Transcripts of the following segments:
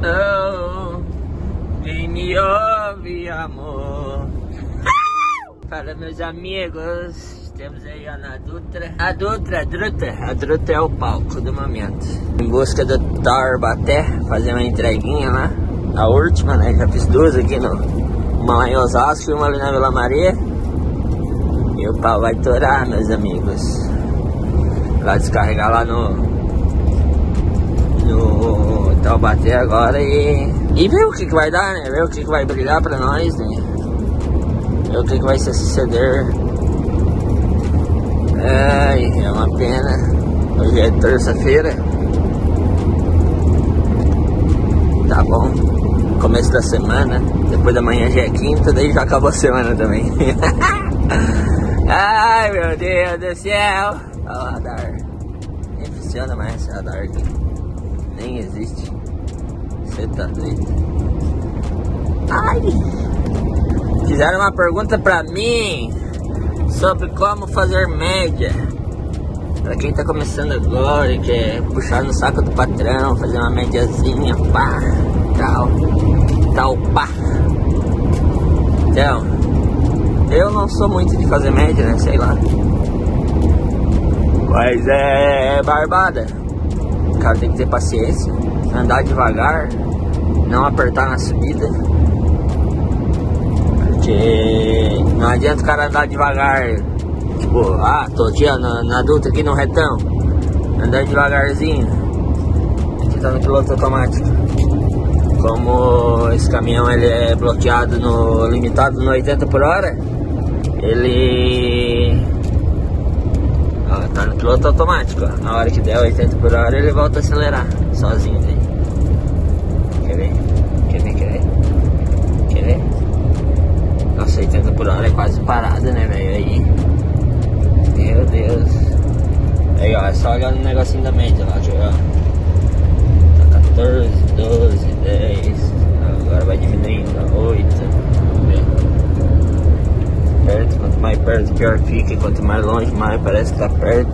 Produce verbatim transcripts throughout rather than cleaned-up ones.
Oh, quem me ouve, amor. Fala, meus amigos, temos aí ó, na Dutra. A Dutra, a Dutra, a Dutra é o palco do momento. Em busca do Taubaté, fazer uma entreguinha lá. A última, né? Já fiz duas aqui no. Uma lá em Osasco e uma ali na Vila Maria. E o pau vai torar, meus amigos. Vai descarregar lá no. No Taubaté agora e. E ver o que, que vai dar, né? Ver o que, que vai brilhar pra nós, né? Ver o que, que vai se suceder. Ai, é uma pena. Hoje é terça-feira. Tá bom. Começo da semana. Depois da manhã já é quinta, daí já acabou a semana também. Ai, meu Deus do céu. Olha o radar. Nem funciona mais esse radar aqui. Nem existe. Você tá doido? Ai! Fizeram uma pergunta pra mim sobre como fazer média. Pra quem tá começando agora e quer puxar no saco do patrão, fazer uma médiazinha, pá, tal, tal, pá. Então, eu não sou muito de fazer média, né? Sei lá. Mas é barbada. O cara tem que ter paciência, andar devagar, não apertar na subida. Porque não adianta o cara andar devagar. Tipo, ah, tô aqui ó, na, na Dutra aqui no retão, andando devagarzinho. Aqui tá no piloto automático. Como esse caminhão ele é bloqueado no limitado no oitenta por hora, ele ó, tá no piloto automático. Ó. Na hora que der oitenta por hora ele volta a acelerar sozinho daí. Quer ver? Quer ver? Quer ver? Quer ver? Nossa, oitenta por hora é quase parada, né, velho? Aí. Meu Deus. Aí, ó, é só olhar no negocinho da média lá, deixa eu ver, ó. Tá quatorze, doze, dez. Agora vai diminuindo, oito. Vamos ver. Perto, quanto mais perto, pior fica. Quanto mais longe, mais parece que tá perto.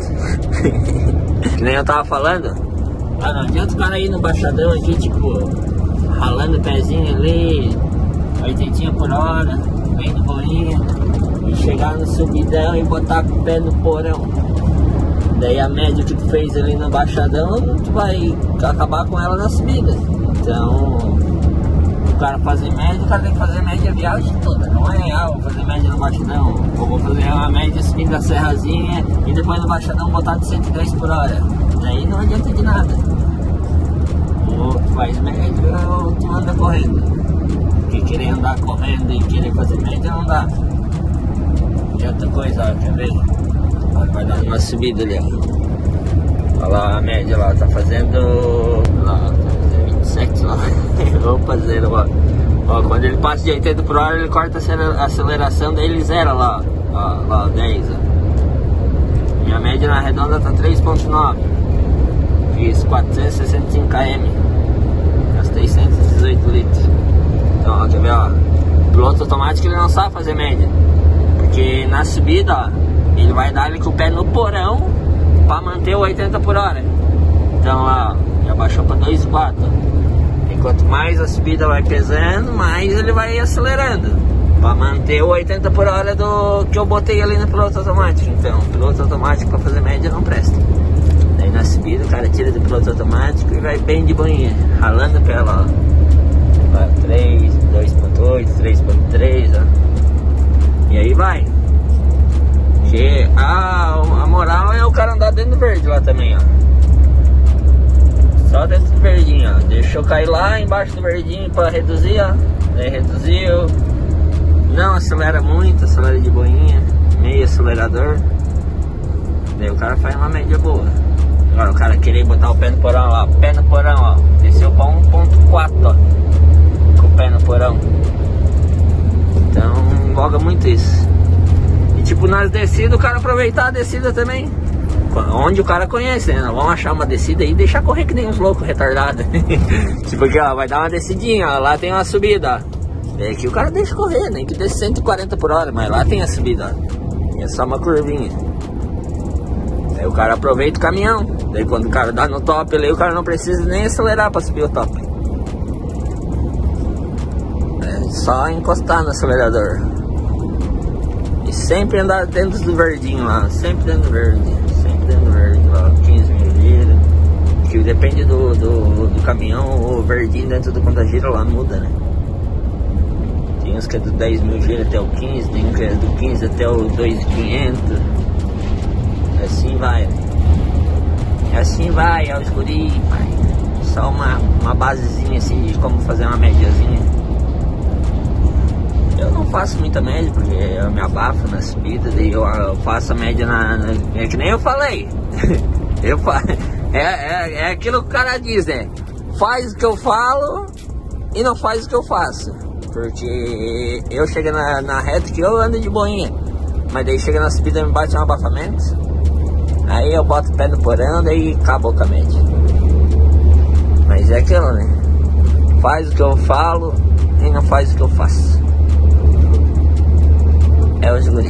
Que nem eu tava falando. Ah, não adianta o cara ir no baixadão aqui, tipo, ralando o pezinho ali, oitenta por hora, bem de boinha. E chegar no subidão e botar com o pé no porão. Daí a média que tu fez ali no baixadão, tu vai acabar com ela na subida. Então, o cara fazer média, o cara tem que fazer média a viagem toda. Não é, ah, vou fazer média no baixadão, ou vou fazer uma média subindo a serrazinha e depois no baixadão botar de cento e dez por hora. Daí não adianta de nada. Ou tu faz média ou tu anda correndo. Porque querer andar correndo e querer fazer média não dá. E outra coisa, ó, quer ver? Vai dar uma subida ali, ó. Olha lá a média lá, tá fazendo. Lá, tá fazendo vinte e sete lá. Opa, zero, ó. Ó, quando ele passa de oitenta por hora, ele corta a aceleração, daí ele zera lá, ó. Ó, lá, dez, ó. Minha média na redonda tá três ponto nove. Fiz quatrocentos e sessenta e cinco quilômetros. Gastei cento e dezoito litros. Então, ó, quer ver, ó. O piloto automático ele não sabe fazer média. Porque na subida, ó, ele vai dar ali com o pé no porão pra manter o oitenta por hora. Então lá, ó, já baixou pra dois vírgula quatro. E quanto mais a subida vai pesando, mais ele vai acelerando pra manter o oitenta por hora do que eu botei ali no piloto automático. Então, o piloto automático pra fazer média não presta. Daí na subida o cara tira do piloto automático e vai bem de boinha, ralando pela, ó, três, dois ponto oito, três ponto três, ó. E aí vai. Que a, a moral é o cara andar dentro do verde lá também, ó. Só dentro do verdinho, ó. Deixou cair lá embaixo do verdinho pra reduzir, ó. Daí reduziu. Não acelera muito, acelera de boinha. Meio acelerador. Daí o cara faz uma média boa. Agora o cara querer botar o pé no porão lá. Pé no porão, ó. Desceu pra um ponto quatro, ó. Com o pé no porão. Então, envolga muito isso. E tipo, nas descidas, o cara aproveitar a descida também. Onde o cara conhece, né? Nós vamos achar uma descida aí e deixar correr que nem uns loucos retardados. Tipo aqui, ó, vai dar uma descidinha, ó. Lá tem uma subida, ó. E aqui o cara deixa correr, nem que dê cento e quarenta por hora. Mas lá tem a subida, ó. E é só uma curvinha. Aí o cara aproveita o caminhão. Daí quando o cara dá no top ali, o cara não precisa nem acelerar pra subir o top. Só encostar no acelerador. E sempre andar dentro do verdinho lá. Sempre dentro do verde. Sempre dentro do verde lá. quinze mil gira. Que depende do, do, do caminhão. O verdinho dentro do conta gira lá muda, né? Tem uns que é do dez mil gira até o quinze. Tem uns que é do quinze até o dois mil e quinhentos. Assim vai. Assim vai, é os guri, pai. Só uma, uma basezinha assim de como fazer uma médiazinha. Eu não faço muita média porque eu me abafo na subida, daí eu, eu faço a média na, na. É que nem eu falei. eu fa, é, é, é aquilo que o cara diz, né? Faz o que eu falo e não faz o que eu faço. Porque eu chego na, na reta que eu ando de boinha. Mas daí chega na subida e me bate um abafamento. Aí eu boto o pé no porão, daí acabou com a média. Mas é aquilo, né? Faz o que eu falo e não faz o que eu faço. É os guri.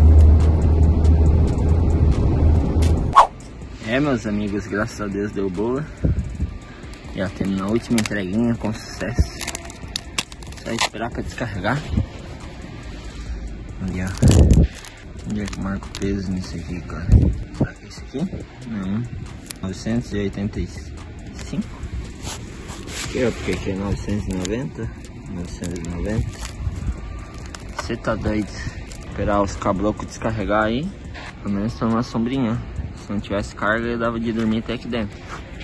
É, meus amigos, graças a Deus deu boa. Já temos a última entreguinha com sucesso. Só esperar pra descarregar. Ali, ó. Onde é que marca o peso nisso aqui, cara? Será que é esse aqui? Não. novecentos e oitenta e cinco. Aqui, ó, porque aqui é novecentos e noventa. novecentos e noventa. Você tá doido? Esperar os caboclos descarregar aí. Pelo menos tá uma sombrinha. Se não tivesse carga, eu dava de dormir até aqui dentro.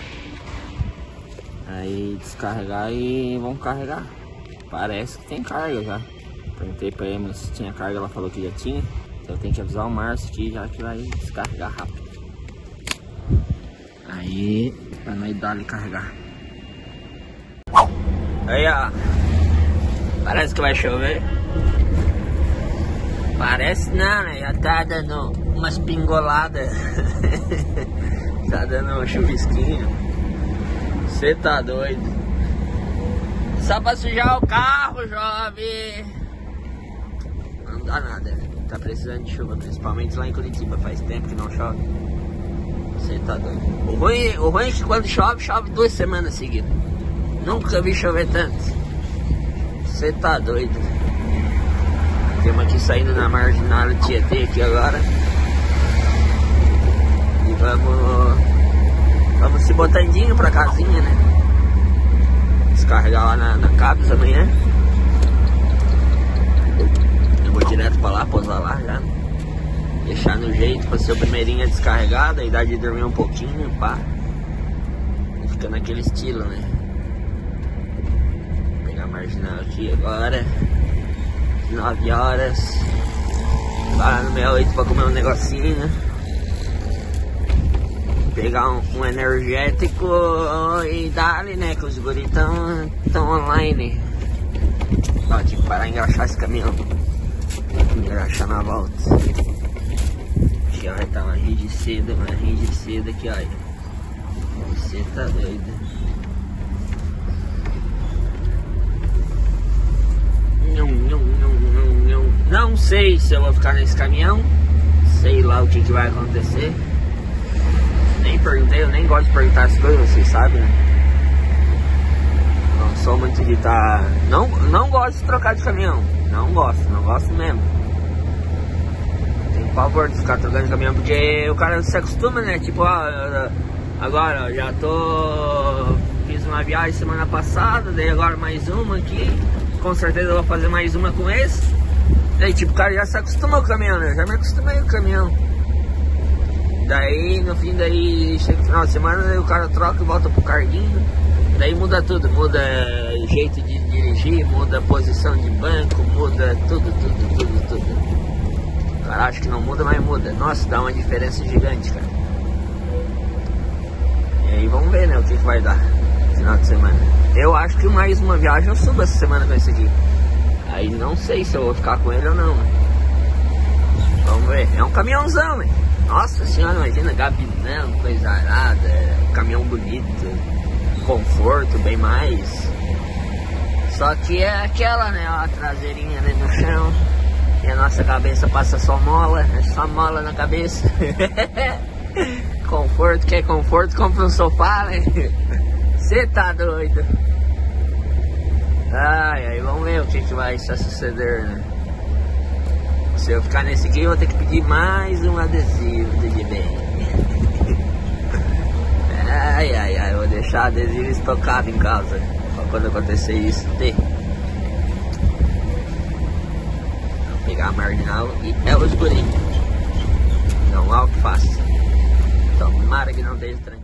Aí descarregar e vão carregar. Parece que tem carga já. Perguntei pra ele se tinha carga, ela falou que já tinha. Então tem que avisar o Márcio aqui já que vai descarregar rápido. Aí, pra nós dar ali carregar. Aí, ó. Parece que vai chover. Parece não, né? Já tá dando umas pingoladas. Tá dando um chuvisquinho. Você tá doido? Só pra sujar o carro, jovem. Não dá nada. Tá precisando de chuva, principalmente lá em Curitiba. Faz tempo que não chove. Você tá doido. O ruim, o ruim é que quando chove, chove duas semanas seguidas. Nunca vi chover tanto. Você tá doido. Temos aqui saindo na marginal Tietê aqui agora. E vamos... Vamos se botandinho pra casinha, né? Descarregar lá na, na Cabos amanhã. Eu vou direto pra lá, pousar lá já. Deixar no jeito pra ser o primeirinho a descarregar. Daí dá de dormir um pouquinho, pá. E fica naquele estilo, né? Vou pegar a marginal aqui agora. nove horas. Lá no sessenta e oito pra comer um negocinho. Pegar um, um energético e dar-lhe, né? Que os guris estão online. Ó, tive que parar de engraxar esse caminhão. Engraxar na volta. Aqui, ó, tá uma rede de seda, uma rede de seda aqui, ó. Você tá doido. Não, não, não, não, não. Não sei se eu vou ficar nesse caminhão. Sei lá o que, que vai acontecer. Nem perguntei, eu nem gosto de perguntar as coisas, vocês sabem, né? Não sou muito de estar... Não, não gosto de trocar de caminhão. Não gosto, não gosto mesmo. Tenho pavor de ficar trocando de caminhão, porque o cara se acostuma, né? Tipo, ó, agora ó, já tô... Fiz uma viagem semana passada, daí agora mais uma aqui. Com certeza eu vou fazer mais uma com esse. Daí tipo, o cara já se acostuma com o caminhão, né? Já me acostumei com o caminhão. Daí, no fim, daí chega no final de semana, daí o cara troca e volta pro carguinho. Daí muda tudo, muda jeito de dirigir, muda posição de banco, muda tudo, tudo, tudo, tudo. O cara acha que não muda, mas muda. Nossa, dá uma diferença gigante, cara. E aí vamos ver, né, o que, que vai dar no final de semana. Eu acho que mais uma viagem eu subo essa semana com esse aqui. Aí não sei se eu vou ficar com ele ou não, né? Vamos ver. É um caminhãozão, né? Nossa senhora, imagina, gabinão, coisa arada, caminhão bonito, conforto, bem mais. Só que é aquela, né, ó, a traseirinha ali no chão. E a nossa cabeça passa só mola, é só mola na cabeça. Conforto, quer conforto, compra um sofá, né? Você tá doido. Ai, ai, vamos ver o que, que vai se suceder, né? Se eu ficar nesse aqui, eu vou ter que pedir mais um adesivo de bem. Ai, ai, ai, eu vou deixar adesivo estocado em casa pra quando acontecer isso ter. Vou pegar a marginal e é o escurinho. Não há o que faça. Tomara que não esteja tranquilo.